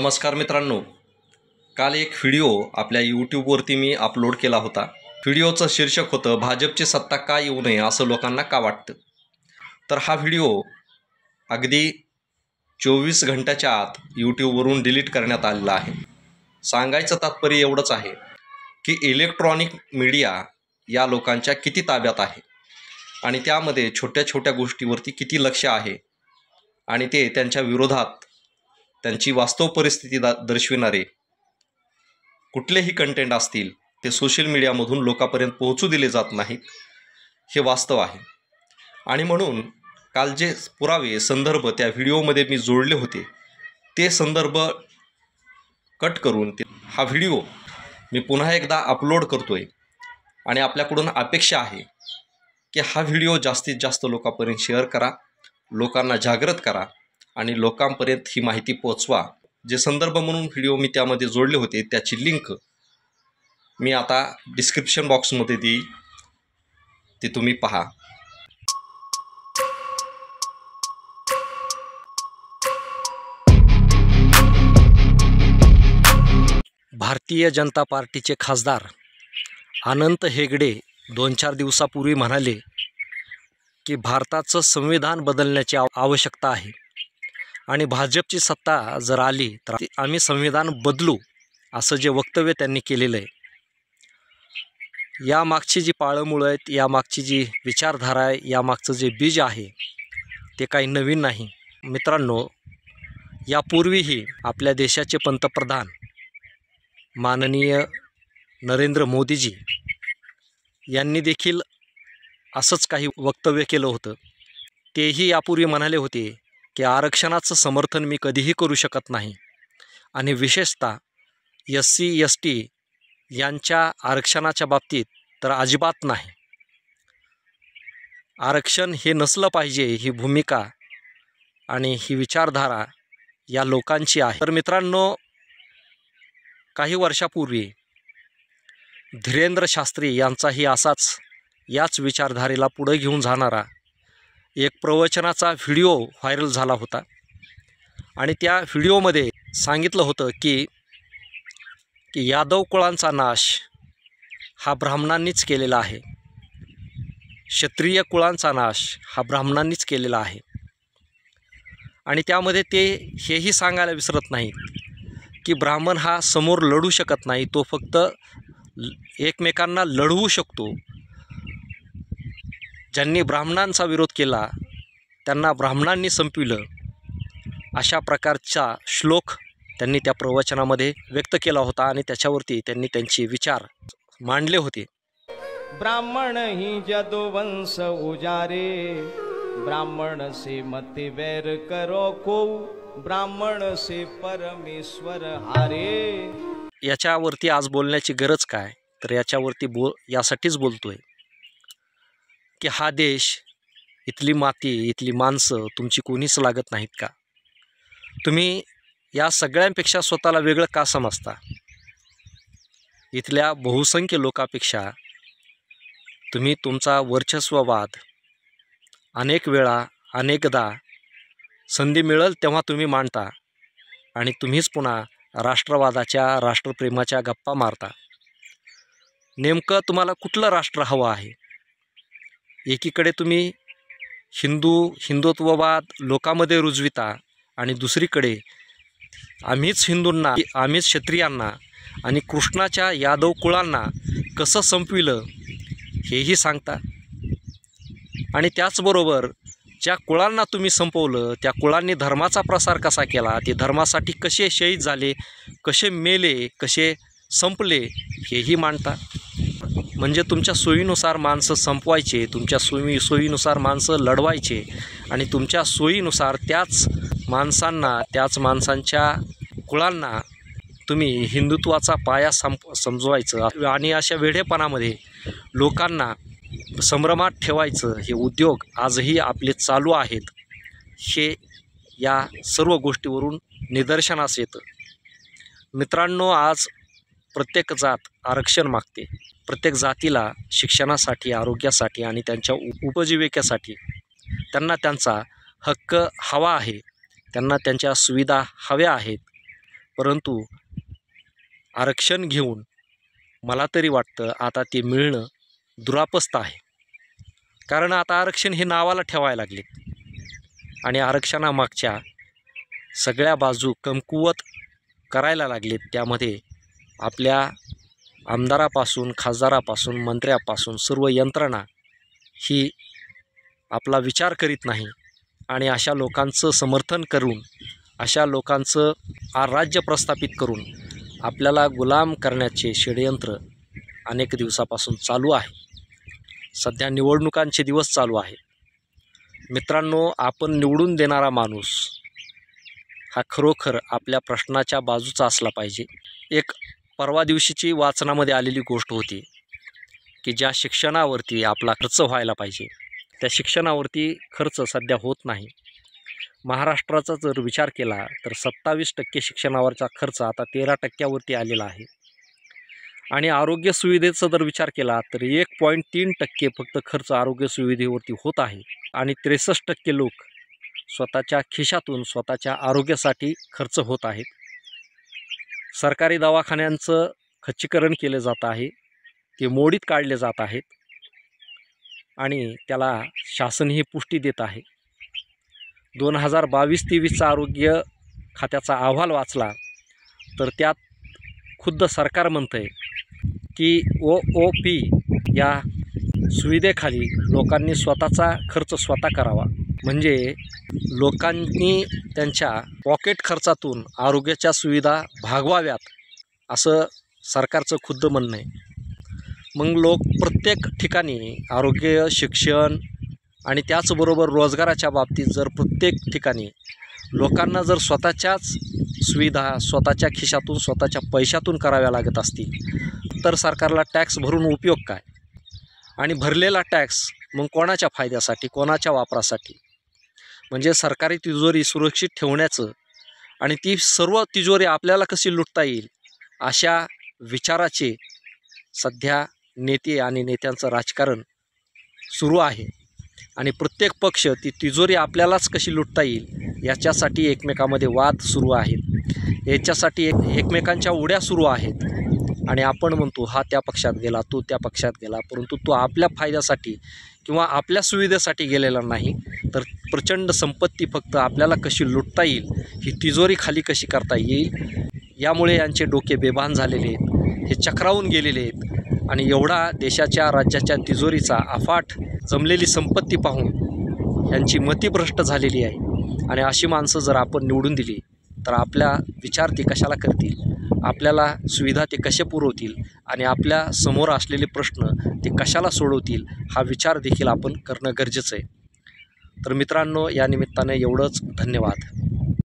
नमस्कार मित्रांनो, काल एक व्हिडिओ आपल्या यूट्यूबवरती मी अपलोड केला होता। व्हिडिओचं शीर्षक होतं भाजपची सत्ता का येऊ नये असं लोकांना का वाटतं। तर हा व्हिडिओ अगदी 24 घंट्याच्या आत यूट्यूबवरून डिलीट करण्यात आलेला आहे। सांगायचं तात्पर्य एवढंच आहे की इलेक्ट्रॉनिक मीडिया या लोकांच्या किती ताब्यात आहे आणि त्यामध्ये छोट्या छोट्या गोष्टीवरती किती लक्ष आहे आणि ते त्यांच्या विरोधात त्यांची वास्तव परिस्थिती दर्शविणारे कुठलेही कंटेंट असतील ते सोशल मीडियामधून लोकांपर्यंत पोहोचू दिले जात नाहीत, हे वास्तव आहे। आणि म्हणून काल जे पुरावे संदर्भ त्या व्हिडिओमध्ये मी जोडले होते ते संदर्भ कट करून हा व्हिडिओ मी पुन्हा एकदा अपलोड करतोय आणि आपल्याकडून अपेक्षा आहे की हा व्हिडिओ जास्तीत जास्त लोकांपर्यंत शेअर करा, लोकांना जागृत करा आणि लोकांपर्यंत ही माहिती पोहोचवा। जे संदर्भ म्हणून व्हिडिओ मी त्यामध्ये जोडले होते त्याची लिंक मी आता डिस्क्रिप्शन बॉक्समध्ये देईल, ते तुम्ही पहा। भारतीय जनता पार्टीचे खासदार अनंत हेगडे 2-4 दिवसापूर्वी म्हणाले की भारताचं संविधान बदलण्याची आवश्यकता आहे आणि भाजपची सत्ता जर आली तर आम्ही संविधान बदलू, असं जे वक्तव्य त्यांनी केलेलं आहे। यामागची जी पाळंमुळं आहेत, यामागची जी विचारधारा आहे, यामागचं जे बीज आहे ते काही नवीन नाही मित्रांनो। यापूर्वीही आपल्या देशाचे पंतप्रधान माननीय नरेंद्र मोदीजी यांनी देखील असंच काही वक्तव्य केलं होतं। तेही यापूर्वी म्हणाले होते की आरक्षणाचं समर्थन मी कधीही करू शकत नाही आणि विशेषतः SC ST यांच्या आरक्षणाच्या बाबतीत तर अजिबात नाही। आरक्षण हे नसलं पाहिजे, ही भूमिका आणि ही विचारधारा या लोकांची आहे। तर मित्रांनो, काही वर्षापूर्वी धीरेंद्र शास्त्री यांचाही याच विचारधारेला पुढे घेऊन जाणारा एक प्रवचनाचा व्हिडिओ व्हायरल झाला होता आणि त्या व्हिडिओमध्ये सांगितलं होतं की यादव कुळांचा नाश हा ब्राह्मणांनीच केलेला आहे, क्षत्रिय कुळांचा नाश हा ब्राह्मणांनीच केलेला आहे। आणि त्यामध्ये ते हेही सांगायला विसरत नाहीत की ब्राह्मण हा समोर लढू शकत नाही, तो फक्त एकमेकांना लढवू शकतो। ज्यांनी ब्राह्मणांचा विरोध केला त्यांना ब्राह्मणांनी संपविलं, अशा प्रकारचा श्लोक त्यांनी त्या प्रवचनामध्ये व्यक्त केला होता आणि त्याच्यावरती त्यांनी त्यांचे विचार मांडले होते। ब्राह्मण ही यदुवंश उजारे, ब्राह्मण से मति वैर करो को, ब्राह्मण से परमेश्वर हारे। याच्यावरती आज बोलण्याची गरज काय, तर याच्यावरती यासाठीच बोलतोय की हा देश, इथली माती, इथली माणसं तुमची कोणीच लागत नाहीत का? तुम्ही या सगळ्यांपेक्षा स्वतःला वेगळं का समजता? इथल्या बहुसंख्य लोकांपेक्षा तुम्ही तुमचा वर्चस्ववाद अनेक वेळा, अनेकदा संधी मिळेल तेव्हा तुम्ही मांडता आणि तुम्हीच पुन्हा राष्ट्रवादाच्या, राष्ट्रप्रेमाच्या गप्पा मारता। नेमकं तुम्हाला कुठलं राष्ट्र हवं आहे? एकीकडे तुम्ही हिंदुत्ववाद लोकांमध्ये रुजविता आणि दुसरीकडे आम्हीच हिंदूंना, आम्हीच क्षत्रियांना आणि कृष्णाच्या यादव कुळांना कसं संपविलं हेही सांगता। आणि त्याचबरोबर ज्या कुळांना तुम्ही संपवलं त्या कुळांनी धर्माचा प्रसार कसा केला, ते धर्मासाठी कसे शहीद झाले, कसे मेले, कसे संपले हेही मांडता। म्हणजे तुमच्या सोयीनुसार माणसं संपवायचे, तुमच्या सोयीनुसार माणसं लढवायचे आणि तुमच्या सोयीनुसार त्याच माणसांच्या कुळांना तुम्ही हिंदुत्वाचा पाया समजवायचं आणि अशा वेढेपणामध्ये लोकांना संभ्रमात ठेवायचं, हे उद्योग आजही आपले चालू आहेत। हे या सर्व गोष्टीवरून निदर्शनास येतं। मित्रांनो, आज प्रत्येक जात आरक्षण मागते। प्रत्येक जातीला शिक्षणासाठी, आरोग्यासाठी आणि त्यांच्या उपजीविकेसाठी त्यांना त्यांचा हक्क हवा आहे, त्यांना त्यांच्या सुविधा हव्या आहेत। परंतु आरक्षण घेऊन मला तरी वाटतं आता ते मिळणं दुरापस्त आहे. कारण आता आरक्षण हे नावाला ठेवायला लागले आणि आरक्षणामागच्या सगळ्या बाजू कमकुवत करायला लागलेत. त्यामध्ये आपल्या आमदारापासून, खासदारापासून, मंत्र्यापासून सर्व यंत्रणा ही आपला विचार करीत नाही आणि अशा लोकांचं समर्थन करून, अशा लोकांचं राज्य प्रस्थापित करून आपल्याला गुलाम करण्याचे षडयंत्र अनेक दिवसापासून चालू आहे. सध्या निवडणुकांचे दिवस चालू आहेत. मित्रांनो, आपण निवडून देणारा माणूस हा खरोखर आपल्या प्रश्नाच्या बाजूचा असला पाहिजे. एक परवा दिवशीची वाचनामध्ये आलेली गोष्ट होती की ज्या शिक्षणावरती आपला खर्च व्हायला पाहिजे त्या शिक्षणावरती खर्च सध्या होत नाही. महाराष्ट्राचा जर विचार केला तर 27% शिक्षणावरचा खर्च आता 13% आलेला आहे आणि आरोग्य सुविधेचा जर विचार केला तर 1.3% फक्त खर्च आरोग्य सुविधेवरती होत आहे आणि 63% लोक स्वतःच्या खिशातून स्वतःच्या आरोग्यासाठी खर्च होत आहेत. सरकारी दवाखान्यांचं खच्चीकरण केलं जात आहे, ते मोडीत काढले जात आहेत आणि त्याला शासनही पुष्टी देत आहे. 2022-23चा आरोग्य खात्याचा अहवाल वाचला तर त्यात खुद्द सरकार म्हणतं आहे की OOP या सुविधेखाली लोकांनी स्वतःचा खर्च स्वतः करावा. म्हणजे लोकांनी त्यांच्या पॉकेट खर्चातून आरोग्याच्या सुविधा भागवाव्यात असं सरकारचं खुद्द म्हणणं आहे. मग लोक प्रत्येक ठिकाणी आरोग्य, शिक्षण आणि त्याचबरोबर रोजगाराच्या बाबतीत जर प्रत्येक ठिकाणी लोकांना जर स्वतःच्याच सुविधा स्वतःच्या खिशातून स्वतःच्या पैशातून कराव्या लागत असतील तर सरकारला टॅक्स भरून उपयोग काय? आणि भरलेला टॅक्स मग कोणाच्या फायद्यासाठी, कोणाच्या वापरासाठी? म्हणजे सरकारी तिजोरी सुरक्षित ठेवण्याचं आणि ती सर्व तिजोरी आपल्याला कशी लुटता येईल अशा विचाराचे सध्या नेते आणि नेत्यांचं राजकारण सुरू आहे आणि प्रत्येक पक्ष ती तिजोरी आपल्यालाच कशी लुटता येईल याच्यासाठी एकमेकामध्ये वाद सुरू आहेत. याच्यासाठी एकमेकांच्या उड्या सुरू आहेत आणि आपण म्हणतो हा त्या पक्षात गेला, तो त्या पक्षात गेला, परंतु तो आपल्या फायद्यासाठी किंवा आपल्या सुविधेसाठी गेलेला नाही तर प्रचंड संपत्ती फक्त आपल्याला कशी लुटता येईल, ही तिजोरी खाली कशी करता येईल, यामुळे यांचे डोके बेभान झालेले आहेत, हे चक्रावून गेलेले आहेत आणि एवढा देशाच्या राज्याच्या तिजोरीचा अफाट जमलेली संपत्ती पाहून यांची मतिभ्रष्ट झालेली आहे. आणि अशी माणसं जर आपण निवडून दिली तर आपल्या विचार ते कशाला करतील, आपल्याला सुविधा ते कसे पुरवतील आणि आपल्या समोर असलेले प्रश्न ते कशाला सोडवतील हा विचार देखील आपण करणं गरजेचं आहे. तर मित्रांनो, या निमित्ताने एवढंच. धन्यवाद.